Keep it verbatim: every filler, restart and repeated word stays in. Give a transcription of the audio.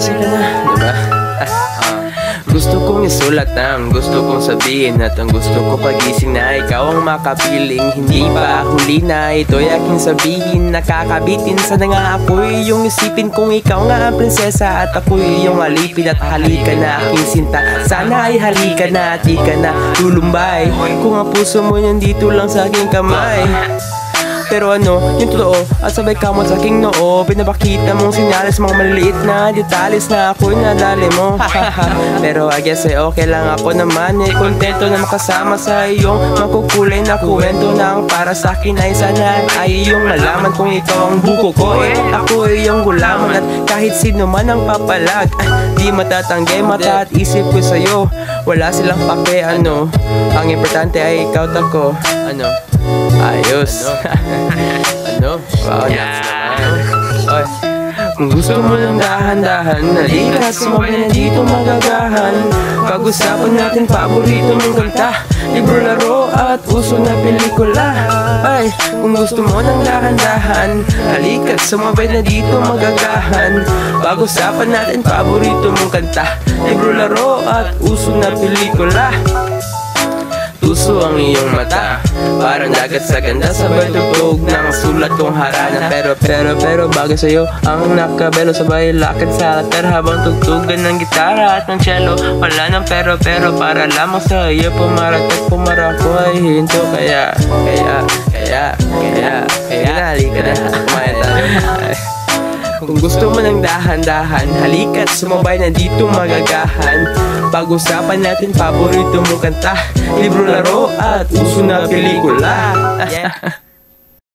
Kasi ka na, diba? Gusto kong isulat ang gusto kong sabihin, at ang gusto ko pagising na ikaw ang makapiling. Hindi pa huli na ito'y aking sabihin. Nakakabitin sa nga ako'y iyong isipin. Kung ikaw nga ang prinsesa at ako'y iyong alipin. At halika na aking sinta, sana ay halika na at di ka na lulumbay. Kung ang puso mo nandito lang sa aking kamay. Pero ano, yung totoo, at sabay kamot sa aking noo. Pinapakita mong sinyalis, mga maliliit na detalis na ako'y nadali mo. Pero I guess ay okay lang ako naman. Eh, kontento na makasama sa iyong makukulay na kwento. Na ang para sa akin ay sana ay iyong malaman. Kung ikaw ang buko ko, eh, ako ay iyong gulaman. At kahit sino man ang papalag, ah, di matatanggi mata at isip ko sa'yo. Wala silang pake, ano. Ang importante ay ikaw at ako. Ano? Ayos. Ano? Wow, nuts naman. Oy. Kung gusto mo ng dahan-dahan, halika sumabay na dito magagahan. Pag-usapan natin paborito mong kanta, libro, laro at uso na pelikula. Ay, kung gusto mo ng dahan-dahan, halika sumabay na dito magagahan. Pag-usapan natin paborito mong kanta, libro, laro at uso na pelikula. Tuso ang iyong mata, parang dagat sa ganda, sabay tugtog ng sulat kong harana. Pero pero pero bago sa'yo ang nakabelo, sabay lakad sa latar habang tugtugan ng gitara at ng cello. Wala nang pero pero para lamang sa iyo pumarat at pumarako ay hinto. Kaya kaya kaya kaya kaya halika na, kumain tayo. Kung gusto mo ng dahan-dahan, halika't sumabay na dito magagahan. Pag-usapan natin paborito mong kanta, libro, laro at uso na pelikula. Yeah.